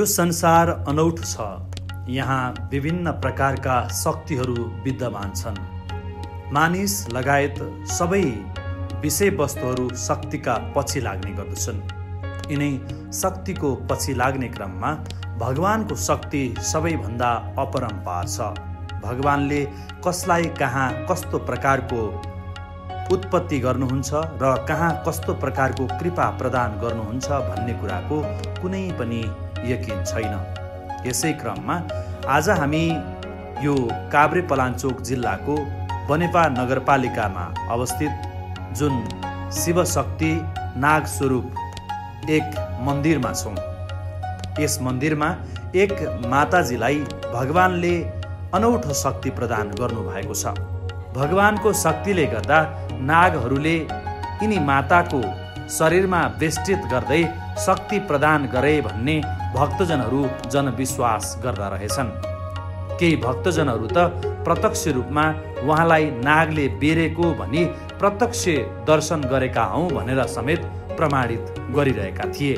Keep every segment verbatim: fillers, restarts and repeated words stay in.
यो संसार अनौठो छ। यहाँ विभिन्न प्रकारका शक्तिहरू विद्यमान छन्। मानिस लगायत सबै विषयवस्तुहरू शक्तिका पछि लाग्ने गर्दछन्। यिनै शक्तिको पछि लाग्ने क्रममा भगवानको शक्ति सबैभन्दा अपरम्पार छ। भगवानले कसलाई कहाँ कस्तो प्रकारको उत्पत्ति गर्नुहुन्छ र कहाँ कस्तो प्रकारको कृपा प्रदान गर्नुहुन्छ भन्ने कुराको कुनै पनि यकिन छैन। यसै क्रममा आज हामी यो काभ्रेपलाञ्चोक जिल्लाको बनेपा नगरपालिकामा अवस्थित जुन शिवशक्ति नाग स्वरूप एक मन्दिरमा छौँ। यस मन्दिरमा एक माताजीलाई भगवानले अनौठो शक्ति प्रदान गर्नुभएको छ। भगवानको शक्तिले गर्दा नागहरूले यिनी माताको शरीरमा वेष्टित गर्दै शक्ति प्रदान गरे भन्ने भक्तजनहरू जनविश्वास गर्दा रहेछन्। केही भक्तजनहरू त प्रत्यक्ष रूपमा उहाँलाई नागले बेरेको भनी प्रत्यक्ष दर्शन गरेका हौँ भनेर समेत प्रमाणित गरिरहेका थिए।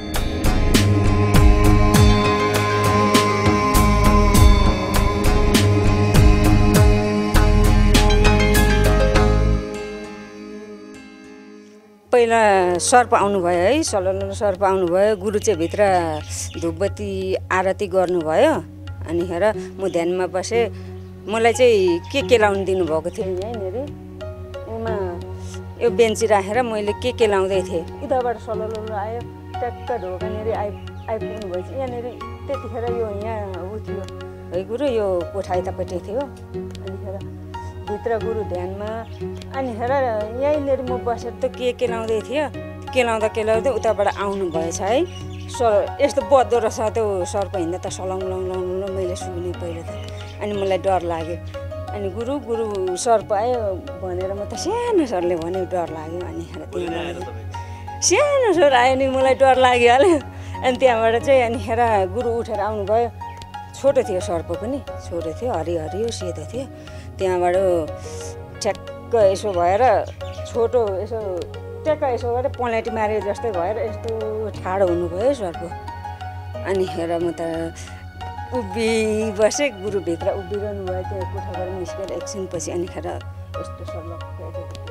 पहिला सर्प आउनुभयो है, सलल सर्प आउनुभयो। गुरु चाहिँ भित्र धुपबत्ती आरती गर्नुभयो। अनि हेर म ध्यानमा बसेँ। मलाई चाहिँ के के लाउनु दिनुभएको थियो यहाँनिर यसमा यो बेन्ची राखेर मैले के के लाउँदै थिएँ। उताबाट सलल आयो, ट्याक्क ढोकानिर आइ आइपुग्नु भएछ। यहाँनिर त्यतिखेर यो यहाँ ऊ थियो है गुरु, यो कोठा यतापट्टि थियो। अनिखेर भित्र गुरु ध्यानमा। अनि हेर यहीँनिर म बसेर त के के लाउँदै थियो। के लाउँदा के लाउँदै उताबाट आउनु भएछ है। स यस्तो बद्दो रहेछ त्यो सर्प हिँड्दा त सलङ लङ लङ लङ मैले सुने पहिला त। अनि मलाई डर लाग्यो। अनि गुरु गुरु सर्प आयो भनेर म त सानो सरले भने डर लाग्यो। अनि हेर त्यहाँ सानो सर आयो नि मलाई डर लागिहाल्यो। अनि त्यहाँबाट चाहिँ अनि हेर गुरु उठेर आउनुभयो। छोटो थियो सर्प पनि, छोटो थियो, हरियो हरियो सेतो थियो। त्यहाँबाट ठ्याक्क यसो भएर छोटो यसो ट्याक्क यसो गरेर पलेटी मारे जस्तै भएर यस्तो ठाडो हुनुभयो सर्प। अनि हेर म त उभि बसेँ। गुरुभित्र उभिरहनु भयो। त्यो कोठाबाट निस्केर एकछिनपछि अनि खेर यस्तो सर्लक्क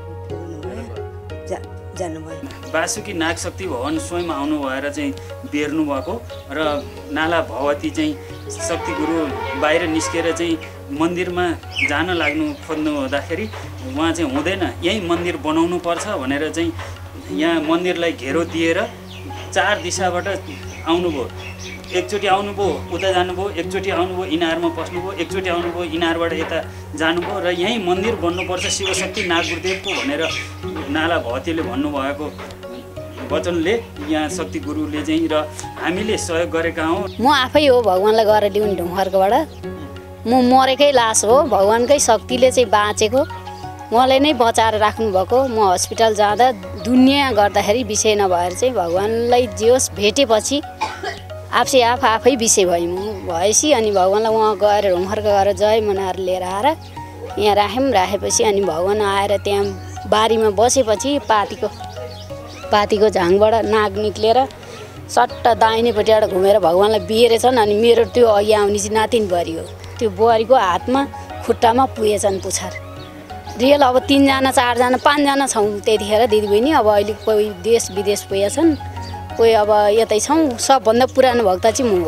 जा जानुभयो। वासुकी नागशक्ति भवन स्वयं आउनु भएर चाहिँ बेर्नु भएको र नाला भगवती चाहिँ शक्ति गुरु बाहिर निस्केर चाहिँ मन्दिरमा जान लाग्नु खोज्नु हुँदाखेरि उहाँ चाहिँ हुँदैन, यहीँ मन्दिर बनाउनु पर्छ भनेर चाहिँ यहाँ मन्दिरलाई घेरो दिएर चार दिशाबाट आउनुभयो। एकचोटि आउनुभयो उता जानुभयो, एकचोटि आउनुभयो इनारमा पस्नुभयो, एकचोटि आउनुभयो इनारबाट यता जानुभयो र यहीँ मन्दिर बन्नुपर्छ शिवशक्ति नाग गुरुदेवको भनेर नाला भगवतीले भन्नुभएको वचनले यहाँ शक्ति गुरुले चाहिँ र हामीले सहयोग गरेका हौँ। म आफै हो भगवानलाई गएर ल्याउने ढुङ्खरकोबाट। म मरेकै लास हो। भगवानकै शक्तिले चाहिँ बाँचेको, उहाँले नै बचाएर राख्नुभएको। म हस्पिटल जाँदा दुनियाँ गर्दाखेरि विषय नभएर चाहिँ भगवानलाई जे होस् भेटेपछि आफै आफ आफै विषय भएँ म भएपछि। अनि भगवानलाई उहाँ गएर ढुङ्खरको गएर जय मनाएर लिएर आएर यहाँ राख्यौँ। राखेपछि अनि भगवान आएर त्यहाँ बारीमा बसेपछि पातीको पातीको झाङबाट नाग निक्लेर सट्ट दाहिनेपट्टिबाट घुमेर भगवानलाई बिहेरेछन्। अनि मेरो त्यो अघि आउने चाहिँ नातिनी बुहारी हो। त्यो बुहारीको हातमा खुट्टामा पुगेछन् पुछार। रियल अब तिनजना चारजना पाँचजना छौँ त्यतिखेर दिदीबहिनी। अब अहिले कोही देश विदेश पुगेछन्, कोही अब यतै छौँ। सबभन्दा पुरानो भक्त चाहिँ म हो।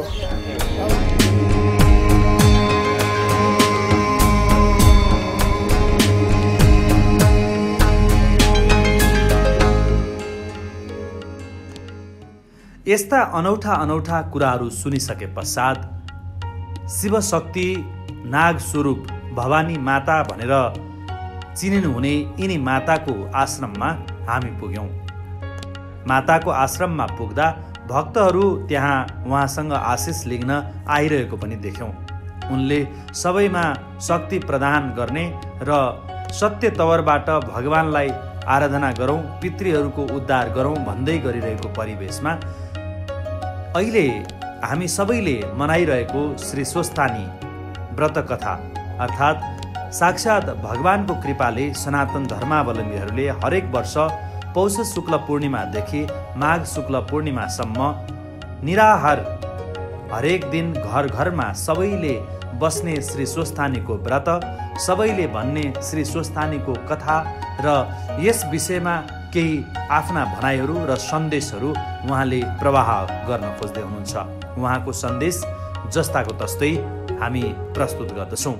यस्ता अनौठा अनौठा कुराहरू सुनिसके पश्चात शिवशक्ति नाग स्वरूप भवानी माता भनेर चिनिनुहुने यिनी माताको आश्रममा हामी पुग्यौँ। माताको आश्रममा पुग्दा भक्तहरू त्यहाँ उहाँसँग आशिष लिन आइरहेको पनि देख्यौँ। उनले सबैमा शक्ति प्रदान गर्ने र सत्य तवरबाट भगवानलाई आराधना गरौँ, पितृहरूको उद्धार गरौँ भन्दै गरिरहेको परिवेशमा अहिले हामी सबैले मनाइरहेको श्री स्वस्थानी व्रत कथा अर्थात् साक्षात् भगवानको कृपाले सनातन धर्मावलम्बीहरूले हरेक वर्ष पौष शुक्ल पूर्णिमादेखि माघ शुक्ल पूर्णिमासम्म निराहार हरेक दिन घर घरमा सबैले बस्ने श्री स्वस्थानीको व्रत, सबैले भन्ने श्री स्वस्थानीको कथा र यस विषयमा केही आफ्ना भनाइहरू र सन्देशहरू उहाँले प्रवाह गर्न खोज्दै हुनुहुन्छ। उहाँको सन्देश जस्ताको तस्तै हामी प्रस्तुत गर्दछौँ।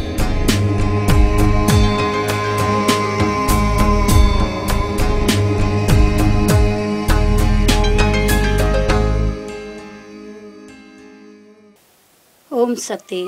ओम शक्ति।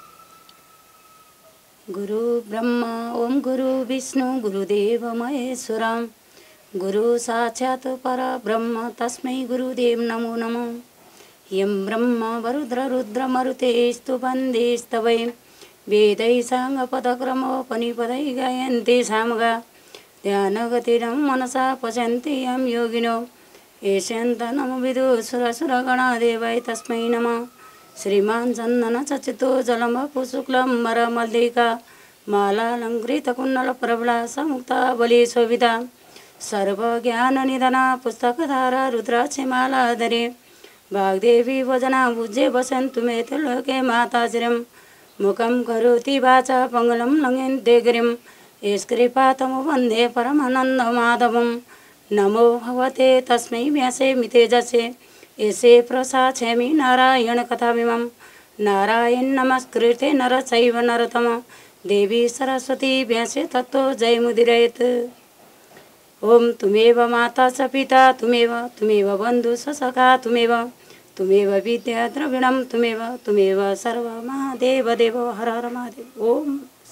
गुरु ब्रह्मा ओम गुरु विष्णु गुरुदेव महेश्वर गुरु साक्षात् परब्रह्म तस्मै गुरुदेव नमो नमः। यं ब्रह्म वरुद्र रुद्र मरुते स्तुवन्दे स्तवै वेदै साङ्गपदक्रमोपनिपदै गायन्ते सामगा ध्यानगतिरं मनसा पश्यन्ति यं योगिनो येष्यन्त नमो विदु सुरसुरगणदेवाय तस्मै नमः। श्रीमान चन्दन चचितो जलम पुशुक्लं वरमल्लिका मालालङ्कृत कुण्डल प्रबलास मुक्ता बलि शोभिता सर्वज्ञान निधना पुस्तकधारा रुद्राक्षमालाधरे वाग्देवी भजना भुजे वसन्तु मे त्रिलोके माता श्रियं मुखं करोति वाचा पङ्गलं लङ्घयन्ते गिरिं यस्कृपातमो वन्दे परमानन्दमाधवं। नमो भगवते तस्मै व्यासे मितेजसे ऐसे प्रसाक्षामि नारायण कथामिमं। नारायण नमस्कृते नर चैव नरोत्तम देवी सरस्वती व्यासे तत्तो जयमुदीरयेत्। ओम तुमेव माता च पिता तुमेव तुमेव बन्धु च सखा तुमेव तुमेव विद्या द्रविणं तुमेव तुमेव सर्व महादेव देव हर हर महादेव। ओम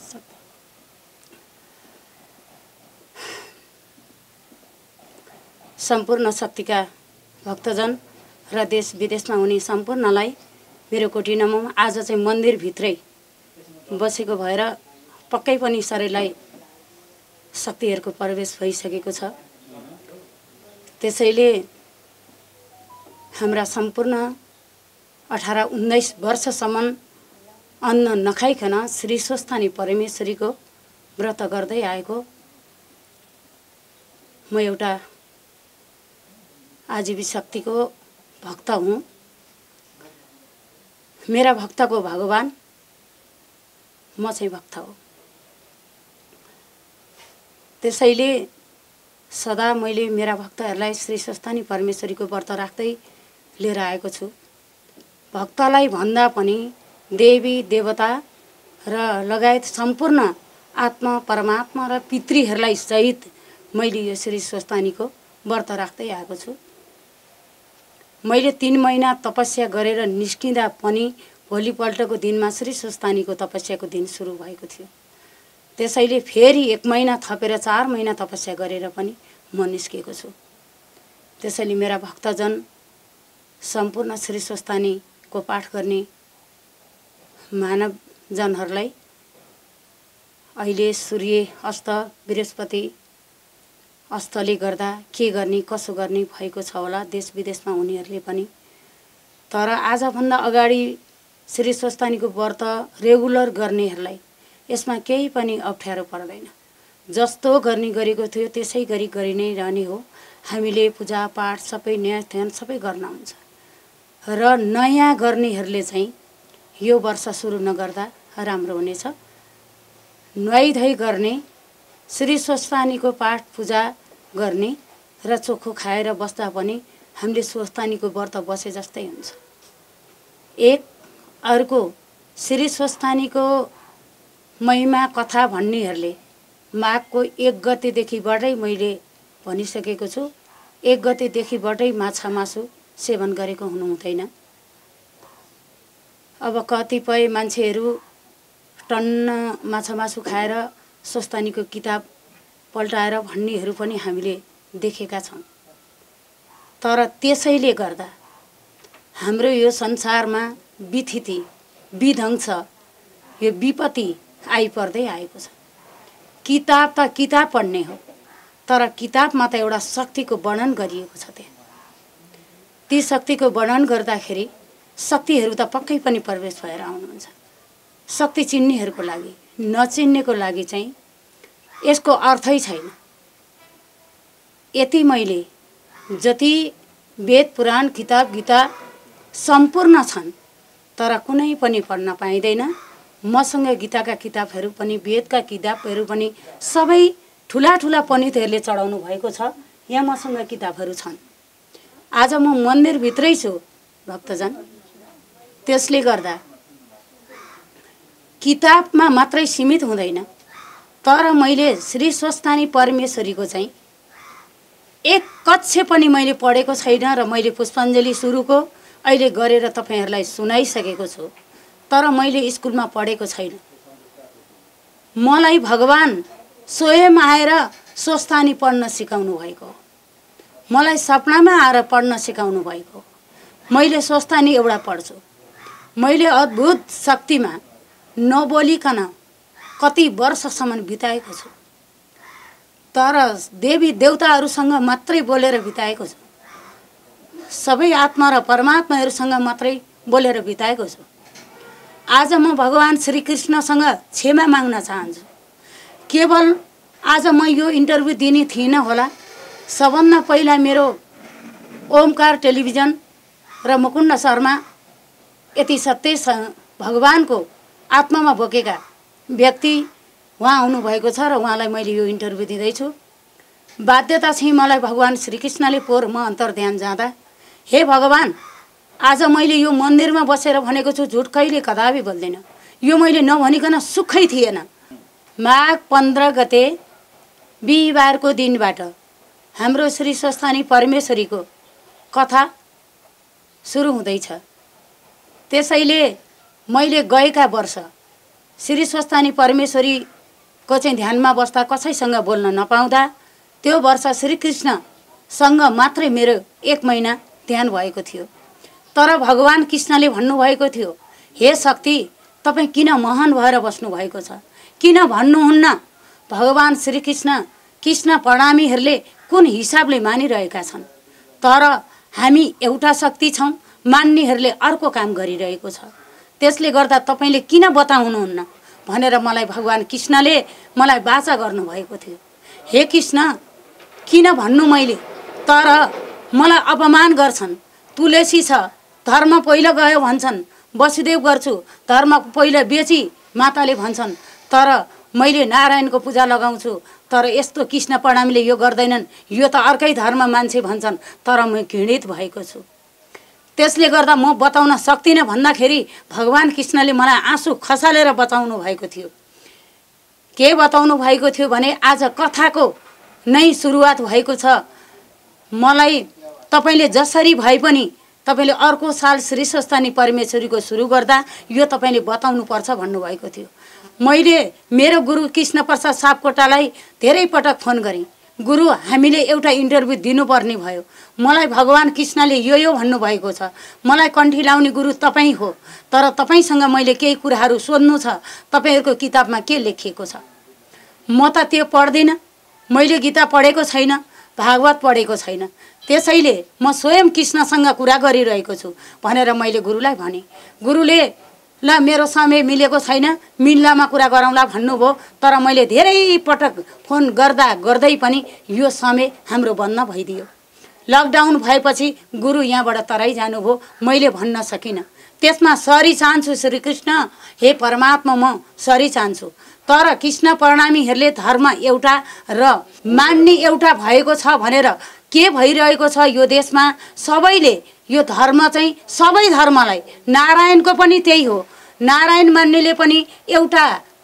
सम्पूर्ण शक्तिका भक्तजन र देश विदेशमा हुने सम्पूर्णलाई मेरो कोटी नमः। आज चाहिँ मन्दिरभित्रै बसेको भएर पक्कै पनि शरीरलाई शक्तिहरूको प्रवेश भइसकेको छ। त्यसैले हाम्रा सम्पूर्ण अठार उन्नाइस वर्षसम्म अन्न नखाइकन श्री स्वस्थानी परमेश्वरीको व्रत गर्दै आएको म एउटा आजीवी शक्तिको भक्त हूँ। मेरा भक्त को भगवान म चाहिँ भक्त हो। त्यसैले सदा मैले मेरा भक्तहरूलाई श्री स्वस्थानी परमेश्वरीको व्रत राख्दै लिएर आएको छु। भक्तलाई भन्दा पनि देवी देवता र लगायत सम्पूर्ण आत्मा परमात्मा र पितृहरूलाई सहित मैले यो श्री स्वस्थानीको व्रत राख्दै आएको छु। मैले तीन महिना तपस्या गरेर निस्किँदा पनि भोलिपल्टको दिनमा श्री स्वस्थानीको तपस्याको दिन सुरु भएको थियो। त्यसैले फेरि एक महिना थपेर चार महिना तपस्या गरेर पनि म निस्केको छु। त्यसैले मेरा भक्तजन सम्पूर्ण श्री स्वस्थानीको पाठ गर्ने मानवजनहरूलाई अहिले सूर्य अस्त बृहस्पति अस्तले गर्दा के गर्ने कसो गर्ने भएको छ होला देश विदेशमा उनीहरूले पनि। तर आजभन्दा अगाडि श्री स्वस्थानीको व्रत रेगुलर गर्नेहरूलाई यसमा केही पनि अप्ठ्यारो पर्दैन। जस्तो गर्ने गरेको थियो त्यसै गरी गरि नै रहने हो। हामीले पूजा पाठ सबै न्याय ध्यान सबै गर्न हुन्छ र नयाँ गर्नेहरूले चाहिँ यो वर्ष सुरु नगर्दा राम्रो हुनेछ। नुहाइधुवाइ गर्ने श्री स्वस्थानीको पाठ पूजा गर्ने र चोखो खाएर बस्दा पनि हामीले स्वस्थानीको व्रत बसे जस्तै हुन्छ। एक अर्को श्री स्वस्थानीको महिमा कथा भन्नेहरूले माघको एक गतेदेखिबाटै मैले भनिसकेको छु। एक गतेदेखिबाटै माछा मासु सेवन गरेको हुनु हुँदैन। अब कतिपय मान्छेहरू टन्न माछा मासु खाएर स्वस्थानीको किताब पल्टाएर भन्नेहरू पनि हामीले देखेका छौँ। तर त्यसैले गर्दा हाम्रो यो संसारमा विथिति विध्वंस यो विपत्ति आइपर्दै आएको छ। किताब त किताब पढ्ने हो तर किताबमा त एउटा शक्तिको वर्णन गरिएको छ। त्यहाँ ती शक्तिको वर्णन गर्दाखेरि शक्तिहरू त पक्कै पनि प्रवेश भएर आउनुहुन्छ। शक्ति चिन्नेहरूको लागि, नचिन्नेको लागि चाहिँ यसको अर्थै छैन। यति मैले जति वेद पुराण किताब गीता सम्पूर्ण छन् तर कुनै पनि पढ्न पाइँदैन। मसँग गीताका किताबहरू पनि, वेदका किताबहरू पनि सबै ठुला ठुला पण्डितहरूले चढाउनु भएको छ। यहाँ मसँग किताबहरू छन्। आज म मन्दिरभित्रै छु भक्तजन। त्यसले गर्दा किताबमा मात्रै सीमित हुँदैन, तर मैले श्री स्वस्थानी परमेश्वरीको चाहिँ एक कक्षा पनि मैले पढेको छैन र मैले पुष्पाञ्जली सुरुको अहिले गरेर तपाईहरुलाई सुनाइसकेको छु, तर मैले स्कुलमा पढेको छैन। मलाई भगवान स्वयं आएर स्वस्थानी पढ्न सिकाउनु भएको, मलाई सपनामा आएर पढ्न सिकाउनु भएको। मैले स्वस्थानी एउटा पढ्छु। मैले अद्भुत शक्तिमा नबोलिकन कति वर्षसम्म बिताएको छु, तर देवी देवताहरूसँग मात्रै बोलेर बिताएको छु। सबै आत्मा र परमात्माहरूसँग मात्रै बोलेर बिताएको छु। आज म भगवान श्री कृष्णसँग क्षमा माग्न चाहन्छु। केवल आज म यो इन्टरभ्यू दिने थिइनँ होला। सबभन्दा पहिला मेरो ओमकार टेलिभिजन र मुकुन्द शर्मा यति सत्य भगवानको आत्मामा बोकेका व्यक्ति उहाँ आउनुभएको छ र उहाँलाई मैले यो इन्टरभ्यू दिँदैछु। बाध्यता चाहिँ मलाई भगवान श्रीकृष्णले पोहोर म अन्तर्ध्यान जाँदा, हे भगवान, आज मैले यो मन्दिरमा बसेर भनेको छु, झुट कहिले कदापि बोल्दैन। यो मैले नभनिकन सुखै थिएन। माघ पन्ध्र गते बिहिबारको दिनबाट हाम्रो श्री स्वस्थानी परमेश्वरीको कथा सुरु हुँदैछ। त्यसैले मैले गएका वर्ष श्री स्वस्थानी परमेश्वरीको चाहिँ ध्यानमा बस्दा कसैसँग बोल्न नपाउँदा त्यो वर्ष श्रीकृष्णसँग मात्रै मेरो एक महिना ध्यान भएको थियो। तर भगवान कृष्णले भन्नुभएको थियो, हे शक्ति, तपाईँ किन महान भएर बस्नुभएको छ? किन भन्नुहुन्न भगवान श्रीकृष्ण कृष्ण प्रणामीहरूले कुन हिसाबले मानिरहेका छन्, तर हामी एउटा शक्ति छौँ, मान्नेहरूले अर्को काम गरिरहेको छ। त्यसले गर्दा तपाईँले किन बताउनुहुन्न भनेर मलाई भगवान कृष्णले मलाई वाचा गर्नुभएको थियो। हे कृष्ण, किन भन्नु मैले, तर मलाई अपमान गर्छन्। तुलसी छ, धर्म पहिलो गयो भन्छन्। वसुदेव गर्छु, धर्म पहिलो बेची माताले भन्छन्। तर मैले नारायणको पूजा लगाउँछु, तर यस्तो कृष्ण प्रणामीले यो गर्दैनन्, यो त अर्कै धर्म मान्छे भन्छन्। तर म घृणित भएको छु। त्यसले गर्दा म बताउन सक्दिनँ भन्दाखेरि भगवान कृष्णले मलाई आँसु खसालेर बचाउनु भएको थियो। के बताउनु भएको थियो भने, आज कथाको नै सुरुवात भएको छ। मलाई तपाईँले जसरी भए पनि तपाईँले अर्को साल श्री स्वस्थानी परमेश्वरीको सुरु गर्दा यो तपाईँले बताउनु पर्छ भन्नुभएको थियो। मैले मेरो गुरु कृष्ण प्रसाद सापकोटालाई धेरै पटक फोन गरेँ, गुरु हामीले एउटा इन्टरभ्यू दिनुपर्ने भयो। मलाई भगवान कृष्णले यो यो भन्नुभएको छ, मलाई कण्ठी लाउने गुरु तपाईँ हो, तर तपाईँसँग मैले केही कुराहरू सोध्नु छ, तपाईँहरूको किताबमा के लेखिएको छ? म त त्यो पढ्दिनँ, मैले गीता पढेको छैन, भागवत पढेको छैन। त्यसैले म स्वयं कृष्णसँग कुरा गरिरहेको छु भनेर मैले गुरुलाई भने। गुरुले ल मेरो समय मिलेको छैन, मिल्लामा कुरा गरौँला भन्नुभयो। तर मैले धेरै पटक फोन गर्दा गर्दै पनि यो समय हाम्रो बन्द भइदियो। लकडाउन भएपछि गुरु यहाँबाट तराई जानुभयो, मैले भन्न सकिनँ। त्यसमा सरी चाहन्छु श्रीकृष्ण, हे परमात्मा, म सरी चाहन्छु। तर कृष्ण प्रणामीहरूले धर्म एउटा र मान्ने एउटा भएको छ भनेर के भइरहेको छ यो देशमा, सबैले यो धर्म चाहिँ सबै धर्मलाई, नारायणको पनि त्यही हो, नारायण मान्नेले पनि एउटा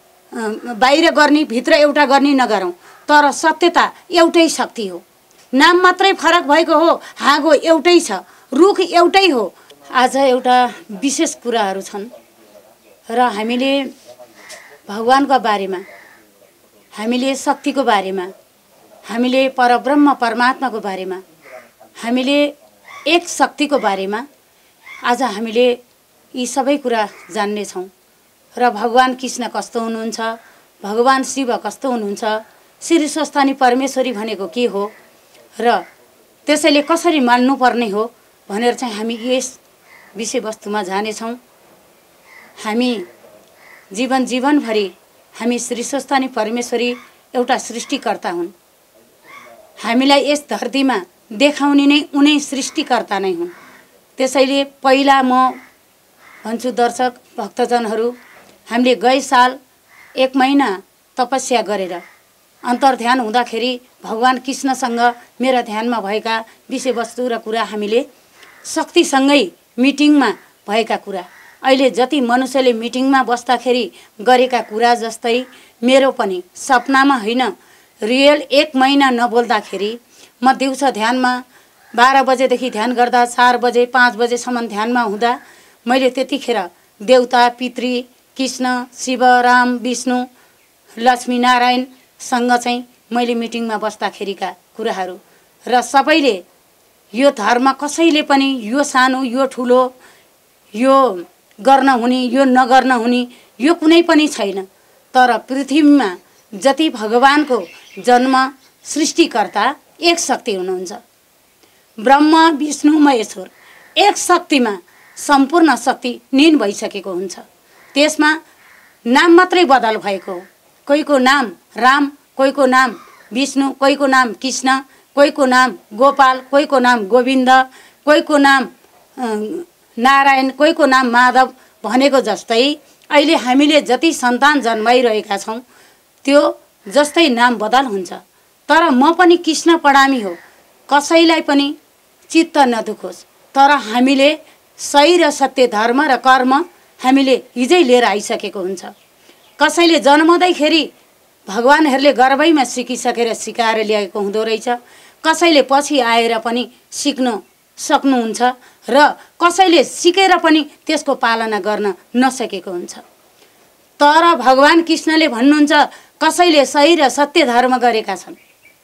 बाहिर गर्ने भित्र एउटा गर्ने नगरौँ, तर सत्यता एउटै शक्ति हो। नाम मात्रै फरक भएको हो, हाँगो एउटै छ, रुख एउटै हो। आज एउटा विशेष कुराहरू छन् र हामीले भगवानको बारेमा, हामीले शक्तिको बारेमा, हामीले परब्रह्म परमात्माको बारेमा, हामीले एक शक्तिको बारेमा आज हामीले यी सबै कुरा जान्नेछौँ। र भगवान कृष्ण कस्तो हुनुहुन्छ, भगवान शिव कस्तो हुनुहुन्छ, श्री स्वस्थानी परमेश्वरी भनेको के हो र त्यसैले कसरी मान्नुपर्ने हो भनेर चाहिँ हामी यस विषयवस्तुमा जानेछौँ। हामी जीवन जीवनभरि हामी श्री स्वस्थानी परमेश्वरी एउटा सृष्टिकर्ता हुन्। हामीलाई यस धरतीमा देखाउने नै उनै सृष्टिकर्ता नै हुन्। त्यसैले पहिला म भन्छु दर्शक भक्तजनहरू, हामीले गए साल एक महिना तपस्या गरेर अन्तर्ध्यान हुँदाखेरि भगवान कृष्णसँग मेरा ध्यानमा भएका विषयवस्तु र कुरा हामीले शक्तिसँगै मिटिङमा भएका कुरा, अहिले जति मनुष्यले मिटिङमा बस्दाखेरि गरेका कुरा जस्तै मेरो पनि सपनामा होइन, रियल एक महिना नबोल्दाखेरि म दिउँसो ध्यानमा बाह्र बजेदेखि ध्यान गर्दा चार बजे पाँच बजेसम्म ध्यानमा हुँदा मैले त्यतिखेर देवता पितृ कृष्ण शिव राम विष्णु लक्ष्मीनारायणसँग चाहिँ मैले मिटिङमा बस्दाखेरिका कुराहरू र सबैले यो धर्म कसैले पनि यो सानो यो ठुलो यो गर्न हुने यो नगर्न हुने यो कुनै पनि छैन। तर पृथ्वीमा जति भगवानको जन्म सृष्टिकर्ता एक शक्ति हुनुहुन्छ, ब्रह्मा विष्णु महेश्वर एक शक्तिमा सम्पूर्ण शक्ति लीन भइसकेको हुन्छ। त्यसमा नाम मात्रै बदल भएको हो। कोहीको नाम राम, कोहीको नाम विष्णु, कोहीको नाम कृष्ण, कोहीको नाम गोपाल, कोहीको नाम गोविन्द, कोहीको नाम नारायण, कोहीको नाम माधव भनेको जस्तै अहिले हामीले जति सन्तान जन्माइरहेका छौँ त्यो जस्तै नाम बदल हुन्छ। तर म पनि कृष्ण पडामी हो, कसैलाई पनि चित्त नदुखोस्। तर हामीले सही र सत्य धर्म र कर्म हामीले हिजै लिएर आइसकेको हुन्छ। कसैले जन्मँदैखेरि भगवानहरूले गर्भैमा सिकिसकेर सिकाएर ल्याएको हुँदो रहेछ, कसैले पछि आएर पनि सिक्न सक्नुहुन्छ र कसैले सिकेर पनि त्यसको पालना गर्न नसकेको हुन्छ। तर भगवान कृष्णले भन्नुहुन्छ कसैले सही र सत्य धर्म गरेका छन्,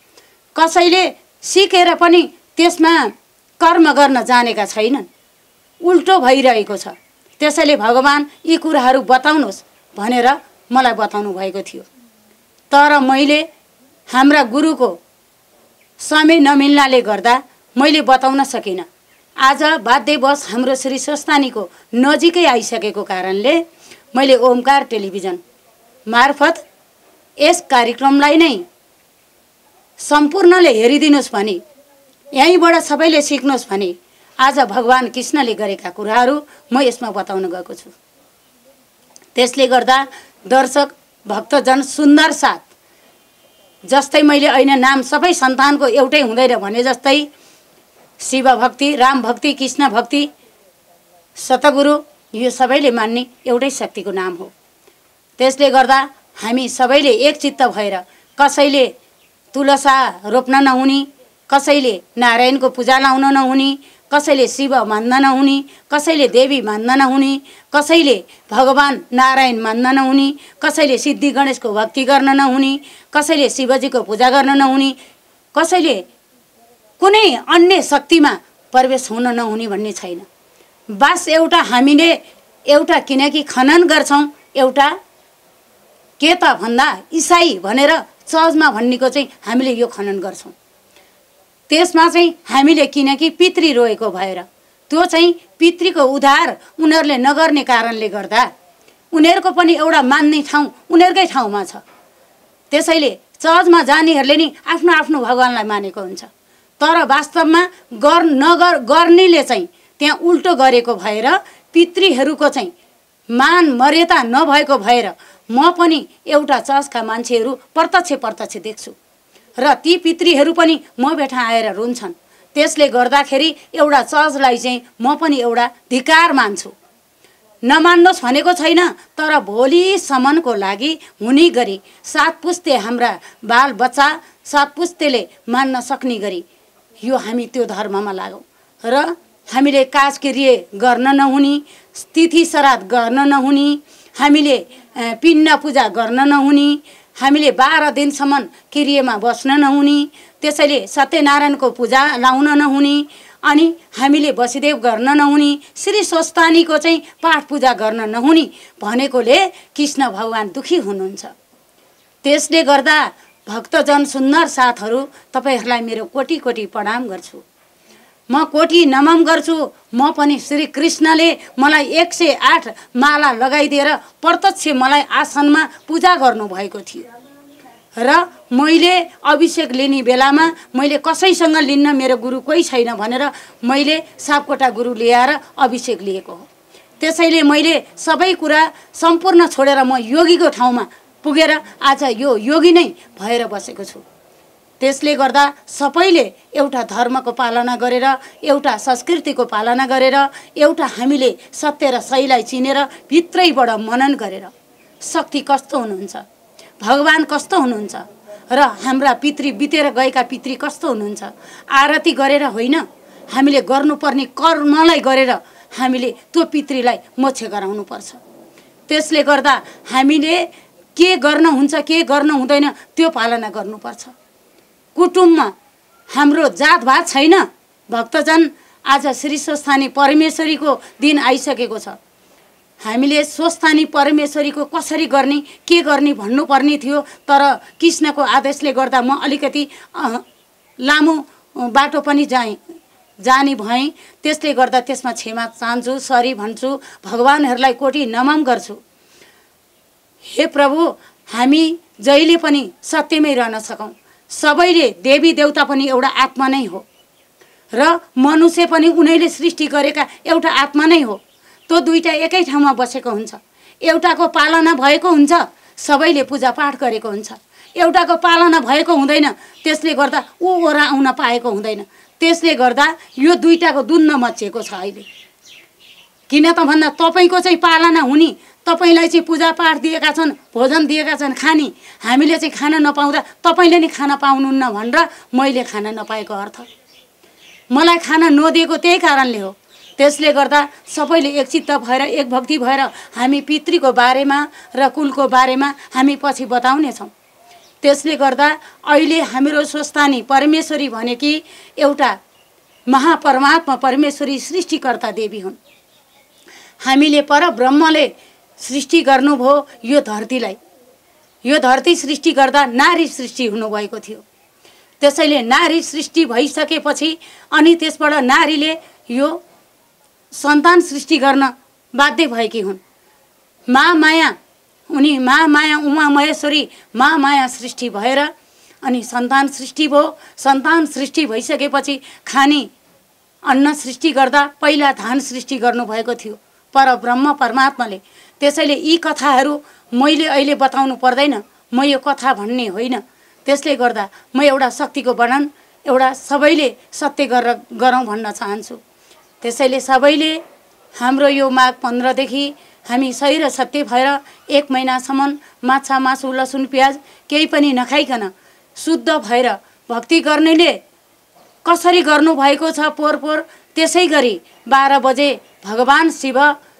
कसैले सिकेर पनि त्यसमा कर्म गर्न जानेका छैनन्, उल्टो भइरहेको छ। त्यसैले भगवान यी कुराहरू बताउनुहोस् भनेर मलाई बताउनु भएको थियो। तर मैले हाम्रा गुरुको समय नमिल्नाले गर्दा मैले बताउन सकिनँ। आज बाध्यवश हाम्रो श्री स्वस्थानीको नजिकै आइसकेको कारणले मैले ओमकार टेलिभिजन मार्फत यस कार्यक्रमलाई नै सम्पूर्णले हेरिदिनुहोस् भने, यहीँबाट सबैले सिक्नुहोस् भने आज भगवान कृष्णले गरेका कुराहरू म यसमा बताउन गएको छु। त्यसले गर्दा दर्शक भक्तजन सुन्दर साथ जस्तै मैले ऐना नाम सबै सन्तानको एउटै हुँदैन भने जस्तै शिव भक्ति, राम भक्ति, कृष्ण भक्ति, सतगुरु यो सबैले मान्ने एउटै शक्तिको नाम हो। त्यसले गर्दा हामी सबैले एक चित्त भएर कसैले तुलसा रोप्न नहुने, कसैले नारायणको पूजा लाउन नहुने, कसैले शिव मान्न नहुने, कसैले देवी मान्न नहुने, कसैले भगवान नारायण मान्न नहुने, कसैले सिद्धि गणेशको भक्ति गर्न नहुने, कसैले शिवजीको पूजा गर्न नहुने, कसैले कुनै अन्य शक्तिमा प्रवेश हुन नहुने भन्ने छैन। बस एउटा हामीले एउटा किनकि खनन गर्छौँ, एउटा के त भन्दा इसाई भनेर चर्चमा भन्नेको चाहिँ हामीले यो खनन गर्छौँ। त्यसमा चाहिँ हामीले किनकि पितृ रोएको भएर त्यो चाहिँ पितृको उद्धार उनीहरूले नगर्ने कारणले गर्दा उनीहरूको पनि एउटा मान्ने ठाउँ उनीहरूकै ठाउँमा छ। त्यसैले चर्चमा जानेहरूले नि आफ्नो आफ्नो भगवानलाई मानेको हुन्छ। तर वास्तवमा गर नगर गर्नेले चाहिँ त्यहाँ उल्टो गरेको भएर पितृहरूको चाहिँ मान मर्यादा नभएको भएर म पनि एउटा चर्चका मान्छेहरू प्रत्यक्ष प्रत्यक्ष देख्छु र ती पितृहरू पनि म बेठा आएर रुन्छन्। त्यसले गर्दाखेरि एउटा चर्चलाई चाहिँ म पनि एउटा धिक्कार मान्छु। नमान्नुहोस् भनेको छैन, तर भोलिसम्मको लागि हुने गरी सात पुस्ते हाम्रा बाल बच्चा सात पुस्तेले मान्न सक्ने गरी यो हामी त्यो धर्ममा लागौँ र हामीले काजक्रिया गर्न नहुने, तिथि श्राद्ध गर्न नहुने, हामीले पिण्ड पूजा गर्न नहुने, हामीले बाह्र दिनसम्म क्रियामा बस्न नहुने, त्यसैले सत्यनारायणको पूजा लाउन नहुने, अनि हामीले वसुदेव गर्न नहुने, श्री स्वस्थानीको चाहिँ पाठ पूजा गर्न नहुने भनेकोले कृष्ण भगवान दुखी हुनुहुन्छ। त्यसले गर्दा भक्तजन सुन्दर साथहरू तपाईहरूलाई मेरो कोटी कोटी प्रणाम गर्छु। म कोटी नमन गर्छु। म पनि श्री कृष्णले मलाई एक सय आठ माला लगाइदिएर प्रत्यक्ष मलाई आसनमा पूजा गर्नुभएको थियो र मैले अभिषेक लिने बेलामा मैले कसैसँग लिन्न, मेरो गुरु कोही छैन भनेर मैले सापकोटा गुरु ल्याएर अभिषेक लिएको हो। त्यसैले मैले सबै कुरा सम्पूर्ण छोडेर म योगीको ठाउँमा पुगेर आज यो योगी नै भएर बसेको छु। त्यसले गर्दा सबैले एउटा धर्मको पालना गरेर, एउटा संस्कृतिको पालना गरेर, एउटा हामीले सत्य र सहीलाई चिनेर भित्रैबाट मनन गरेर शक्ति कस्तो हुनुहुन्छ, भगवान कस्तो हुनुहुन्छ र हाम्रा पितृ बितेर गएका पितृ कस्तो हुनुहुन्छ, आरती गरेर होइन, हामीले गर्नुपर्ने कर्मलाई गरेर हामीले त्यो पितृलाई मोक्ष गराउनुपर्छ। त्यसले गर्दा हामीले के गर्न हुन्छ, के गर्न हुँदैन त्यो पालना गर्नुपर्छ। कुटुम्बमा हाम्रो जातभात छैन। भक्तजन, आज श्री स्वस्थानी परमेश्वरीको दिन आइसकेको छ। हामीले स्वस्थानी परमेश्वरीको कसरी गर्ने, के गर्ने भन्नुपर्ने थियो, तर कृष्णको आदेशले गर्दा म अलिकति लामो बाटो पनि जाएँ जाने भएँ। त्यसले गर्दा त्यसमा क्षमा चाहन्छु, सरी भन्छु, भगवानहरूलाई कोटि नमन गर्छु। हे प्रभु, हामी जहिले पनि सत्यमै रहन सकौँ। सबैले देवी देवता पनि एउटा आत्मा नै हो र मनुष्य पनि उनीले सृष्टि गरेका एउटा आत्मा नै हो। त्यो दुईटा एकै ठाउँमा बसेको हुन्छ। एउटाको पालना भएको हुन्छ, सबैले पूजापाठ गरेको हुन्छ। एउटाको पालना भएको हुँदैन, त्यसले गर्दा ऊ ओरा आउन पाएको हुँदैन। त्यसले गर्दा यो दुईटाको दुन्न मचिएको छ अहिले। किन त भन्दा तपाईँको चाहिँ पालना हुने, तपाईँलाई चाहिँ पूजापाठ दिएका छन्, भोजन दिएका छन् खाने, हामीले चाहिँ खान नपाउँदा तपाईँले नै खान पाउनुहुन्न भनेर मैले खान नपाएको अर्थ। मलाई खान नदिएको त्यही कारणले हो। त्यसले गर्दा सबैले एकचित्त भएर, एक भक्ति भएर हामी पितृको बारेमा र कुलको बारेमा हामी पछि बताउनेछौँ। त्यसले गर्दा अहिले हाम्रो स्वस्थानी परमेश्वरी भनेकी एउटा महापरमात्मा परमेश्वरी सृष्टिकर्ता देवी हुन्। हामीले परब्रह्मले सृष्टि गर्नुभयो यो धरतीलाई। यो धरती सृष्टि गर्दा नारी सृष्टि हुनुभएको थियो। त्यसैले नारी सृष्टि भइसकेपछि अनि त्यसबाट नारीले यो सन्तान सृष्टि गर्न बाध्य भएकी हुन्। महामाया, उनी महामाया उमा महेश्वरी महामाया सृष्टि भएर अनि सन्तान सृष्टि भयो। सन्तान सृष्टि भइसकेपछि खाने अन्न सृष्टि गर्दा पहिला धान सृष्टि गर्नुभएको थियो परब्रह्म परमात्माले। त्यसैले यी कथाहरू मैले अहिले बताउनु पर्दैन, म यो कथा भन्ने होइन। त्यसले गर्दा म एउटा शक्तिको वर्णन, एउटा सबैले सत्य गरेर गरौँ भन्न चाहन्छु। त्यसैले सबैले हाम्रो यो माघ पन्ध्रदेखि हामी सही र सत्य भएर एक महिनासम्म माछा मासु लसुन प्याज केही पनि नखाइकन शुद्ध भएर भक्ति गर्नेले कसरी गर्नुभएको छ पोहोर पोहोर त्यसै गरी बाह्र बजे भगवान शिव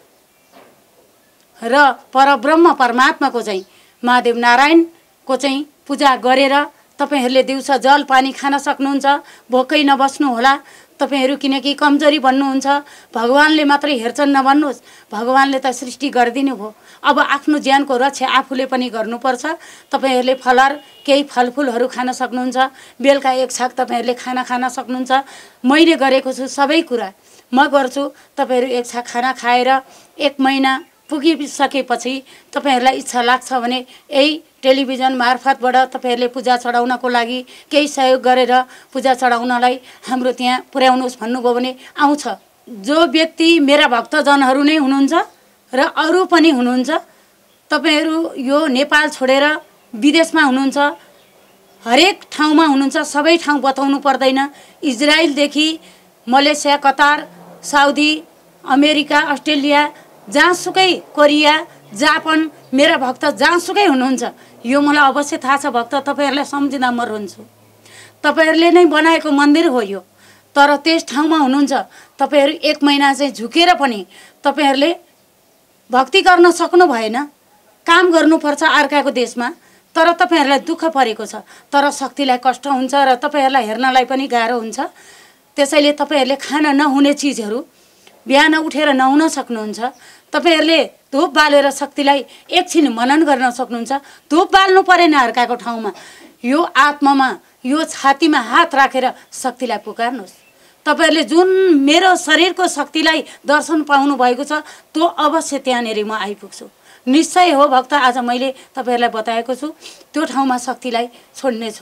र परब्रह्म परमात्माको चाहिँ महादेव नारायणको चाहिँ पूजा गरेर तपाईहरूले दिउँसो जल पानी खान सक्नुहुन्छ। भोकै नबस्नु होला तपाईहरू, किनकि कमजोरी भन्नुहुन्छ। भगवानले मात्रै हेर्छन् नभन्नुहोस्, भगवानले त सृष्टि गरिदिनु भयो। अब आफ्नो ज्यानको रक्षा आफूले पनि गर्नुपर्छ। तपाईहरूले फलार केही फलफुलहरू खान सक्नुहुन्छ। बेलुका एक छाक तपाईहरूले खाना खान सक्नुहुन्छ। मैले गरेको छु सबै कुरा म गर्छु। तपाईहरू एक छाक खाना खाएर एक महिना पुगिसकेपछि तपाईहरूलाई इच्छा लाग्छ भने यही टेलिभिजन मार्फतबाट तपाईहरूले पूजा चढाउनको लागि केही सहयोग गरेर पूजा चढाउनलाई हाम्रो त्यहाँ पुर्याउनुहोस् भन्नुभयो भने आउँछ। जो व्यक्ति मेरा भक्तजनहरू नै हुनुहुन्छ र अरू पनि हुनुहुन्छ, तपाईहरू यो नेपाल छोडेर विदेशमा हुनुहुन्छ, हरेक ठाउँमा हुनुहुन्छ, सबै ठाउँ बताउनु पर्दैन। इजरायलदेखि Malaysia, Qatar, Saudi, America, Australia, जहाँसुकै, कोरिया, जापान, मेरा भक्त जहाँसुकै हुनुहुन्छ, यो मलाई अवश्य थाहा छ। भक्त तपाईहरूलाई सम्झिँदा म रुन्छु। तपाईहरूले नै बनाएको मन्दिर हो यो, तर त्यस ठाउँमा हुनुहुन्छ। तपाईहरू एक महिना चाहिँ झुकेर पनि तपाईहरूले भक्ति गर्न सक्नु भएन। काम गर्नुपर्छ अर्काको देशमा, तर तपाईहरूलाई दुःख परेको छ। तर शक्तिलाई कष्ट हुन्छ र तपाईहरूलाई हेर्नलाई पनि गाह्रो हुन्छ। त्यसैले तपाईहरूले खान नहुने चिजहरू बिहान उठेर नुहाउन सक्नुहुन्छ। तपाईहरूले धुप बालेर शक्तिलाई एकछिन मनन गर्न सक्नुहुन्छ। धुप बाल्नु परेन अर्काको ठाउँमा, यो आत्मामा, यो छातीमा हात राखेर शक्तिलाई पुकार्नुहोस्। तपाईहरूले जुन मेरो शरीरको शक्तिलाई दर्शन पाउनु भएको छ त्यो अवश्य त्यहाँनिर म आइपुग्छु। निश्चय हो भक्त, आज मैले तपाईहरूलाई बताएको छु त्यो ठाउँमा शक्तिलाई छोड्नेछु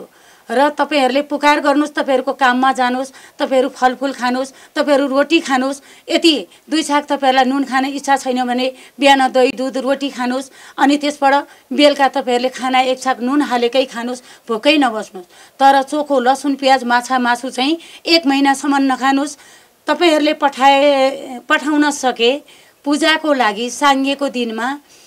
र तपाईहरुले पुकार गर्नुस्, तपाईहरुको काममा जानुस्, तपाईहरु फलफुल खानुस्, तपाईहरु रोटी खानुस्। यदि दुई छाक तपाईहरुलाई नुन खाने इच्छा छैन भने बिहान दही दूध रोटी खानुस्, अनि त्यसबाट बेलुका तपाईहरुले खाना एक छाक नुन हालेकै खानुस्, भोकै नबस्नुस्। तर चोखो लसुन प्याज माछा मासु चाहिँ एक महिनासम्म नखानुस्। तपाईहरुले पठाए पठाउन सके पूजाको लागि साङ्गेको दिनमा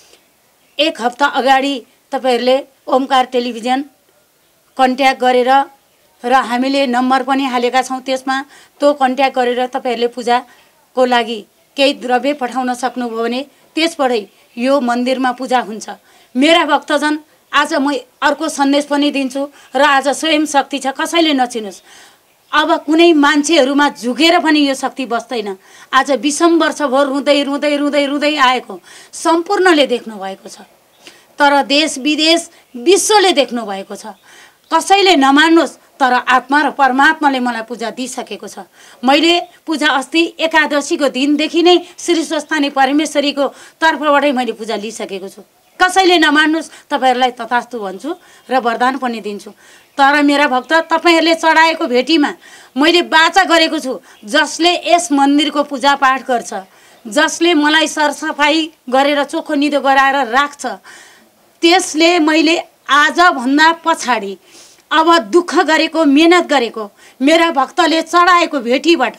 एक हप्ता अगाडि तपाईहरुले ओमकार टेलिभिजन कन्ट्याक्ट गरेर, र हामीले नम्बर पनि हालेका छौं त्यसमा, त्यो कन्ट्याक्ट गरेर तपाईहरुले पूजाको लागि केही द्रव्य पठाउन सक्नुभयो भने त्यसबाटै यो मन्दिरमा पूजा हुन्छ। मेरा भक्तजन, आज म अर्को सन्देश पनि दिन्छु र आज स्वयं शक्ति छ, कसैले नचिनुस्। अब कुनै मान्छेहरुमा झुकेर पनि यो शक्ति बस्दैन। आज विषम वर्षभर रुँदै रुँदै रुँदै रुँदै आएको सम्पूर्णले देख्नु भएको छ, तर देश विदेश विश्वले देख्नु भएको छ। कसैले नमान्नुस्, तर आत्मा र परमात्माले मलाई पूजा दिइसकेको छ। मैले पूजा अस्ति एकादशीको दिनदेखि नै श्री स्वस्थानी परमेश्वरीको तर्फबाटै मैले पूजा लिइसकेको छु। कसैले नमान्नुस्, तपाईहरुलाई तथास्तु भन्छु र वरदान पनि दिन्छु। तर मेरा भक्त, तपाईहरुले चढाएको भेटीमा मैले वाचा गरेको छु, जसले यस मन्दिरको पूजा पाठ गर्छ, जसले मलाई सरसफाई गरेर चोखो निदो गराएर राख्छ, त्यसले मैले आज भन्दा पछाडि अब दुःख गरेको, मेहनत गरेको मेरा भक्तले चढाएको भेटीबाट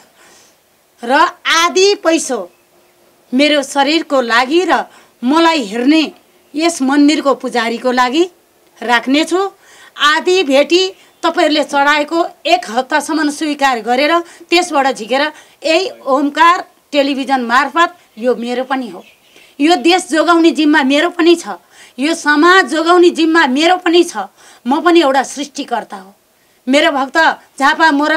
र आदि पैसो मेरो शरीरको लागि र मलाई हेर्ने यस मन्दिरको पुजारीको लागि राख्नेछु। आदि भेटी तपाईहरुले चढाएको एक हप्तासम्म स्वीकार गरेर त्यसबाट झिकेर यही ओमकार टेलिभिजन मार्फत यो मेरो पनि हो। यो देश जोगाउने जिम्मा मेरो पनि छ, यो समाज जोगाउने जिम्मा मेरो पनि छ। म पनि एउटा सृष्टिकर्ता हो। मेरो भक्त झापा मोरङ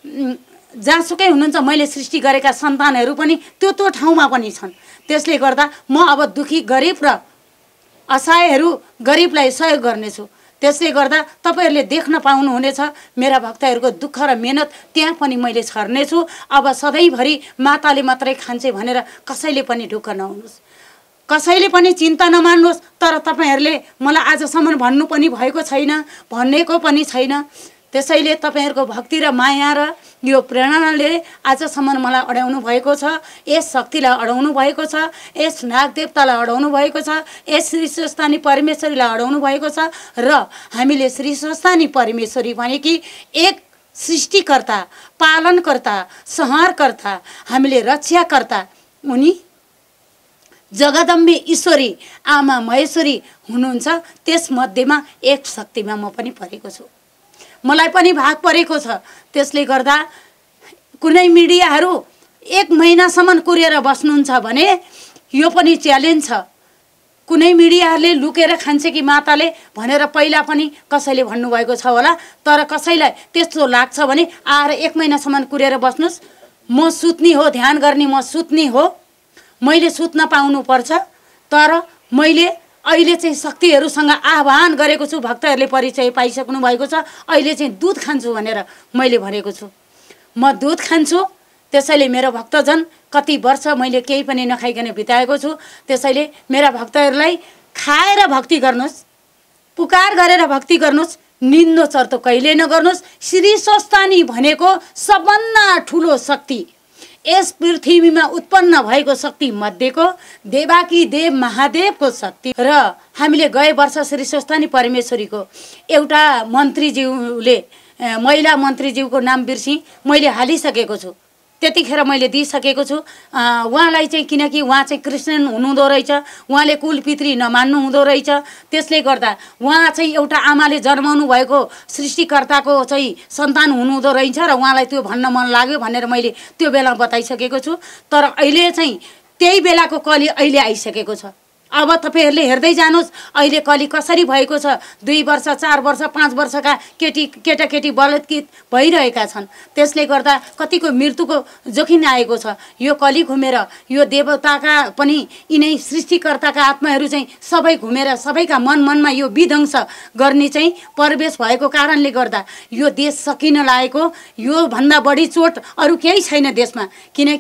जहाँसुकै हुनुहुन्छ, मैले सृष्टि गरेका सन्तानहरू पनि त्यो त्यो ठाउँमा पनि छन्। त्यसले गर्दा म अब दुखी गरिब र असहायहरू गरिबलाई सहयोग गर्नेछु। त्यसले गर्दा तपाईहरुले देख्न पाउनुहुनेछ मेरा भक्तहरूको दुःख र मेहनत त्यहाँ पनि मैले छर्नेछु। अब सधैँभरि माताले मात्रै खान्छे भनेर कसैले पनि ढुक्क नहुनुहोस्, कसैले पनि चिन्ता नमान्नुहोस्। तर तपाईहरुले मलाई आजसम्म भन्नु पनि भएको छैन, भनेको पनि छैन। त्यसैले तपाईहरुको भक्ति र माया र यो प्रेरणाले आजसम्म मलाई अडाउनु भएको छ, यस शक्तिलाई अडाउनु भएको छ, यस नागदेवतालाई अडाउनु भएको छ, यस श्री स्वस्थानी परमेश्वरीलाई अडाउनु भएको छ। र हामीले श्री स्वस्थानी परमेश्वरी भनेकी एक सृष्टिकर्ता, पालनकर्ता, संहारकर्ता, हामीले रक्षाकर्ता, उनी जगदम्बे ईश्वरी आमा महेश्वरी हुनुहुन्छ। त्यसमध्येमा एक शक्तिमा म पनि परेको छु, मलाई पनि भाग परेको छ। त्यसले गर्दा कुनै मिडियाहरू एक महिनासम्म कुरेर बस्नुहुन्छ भने यो पनि च्यालेन्ज छ। कुनै मिडियाहरूले लुकेर खान्छ कि माताले भनेर पहिला पनि कसैले भन्नुभएको छ होला, तर कसैलाई त्यस्तो लाग्छ भने आएर एक महिनासम्म कुरेर बस्नुस्। म सुत्ने हो, ध्यान गर्ने म सुत्ने हो, मैले सुत्न पाउनुपर्छ। तर मैले अहिले चाहिँ शक्तिहरूसँग आह्वान गरेको छु, भक्तहरूले परिचय पाइसक्नु भएको छ। अहिले चाहिँ दुध खान्छु भनेर मैले भनेको छु। म दुध खान्छु, त्यसैले मेरो भक्तजन कति वर्ष मैले केही पनि नखाइकन बिताएको छु। त्यसैले मेरा भक्तहरूलाई खाएर भक्ति गर्नुहोस्, पुकार गरेर भक्ति गर्नुहोस्, निन्दो चर्तो कहिले नगर्नुहोस्। श्री स्वस्थानी भनेको सबभन्दा ठुलो शक्ति, यस पृथ्वीमा उत्पन्न भएको शक्ति मध्येको देवाकी देव महादेवको शक्ति। र हामीले गए वर्ष श्री स्वस्थानी परमेश्वरीको एउटा मन्त्रीज्यूले, महिला मन्त्रीज्यूको नाम बिर्सी मैले हालिसकेको छु, त्यतिखेर मैले दिइसकेको छु उहाँलाई चाहिँ, किनकि उहाँ चाहिँ क्रिस्चियन हुनुहुँदो रहेछ, उहाँले कुल पितृ नमान्नु हुँदो रहेछ। त्यसले गर्दा उहाँ चाहिँ एउटा आमाले जन्माउनु भएको सृष्टिकर्ताको चाहिँ सन्तान हुनुहुँदो रहेछ र उहाँलाई त्यो भन्न मन लाग्यो भनेर मैले त्यो बेला बताइसकेको छु। तर अहिले चाहिँ त्यही बेलाको कली अहिले आइसकेको छ। अब तपाईहरुले हेर्दै जानुहोस् अहिले कली कसरी भएको छ। दुई वर्ष, चार वर्ष, पाँच वर्षका केटी केटाकेटी बलात्कृत भइरहेका छन्। त्यसले गर्दा कतिको मृत्युको जोखिम आएको छ। यो कली घुमेर यो देवताका पनि यिनै सृष्टिकर्ताका आत्माहरू चाहिँ सबै घुमेर सबैका मन मनमा यो विध्वंस गर्ने चाहिँ प्रवेश भएको कारणले गर्दा यो देश सकिन लागेको। यो भन्दा बढी चोट अरु केही छैन देशमा, किनकि